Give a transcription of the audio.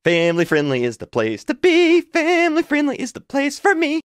Family friendly is the place to be. Family friendly is the place for me.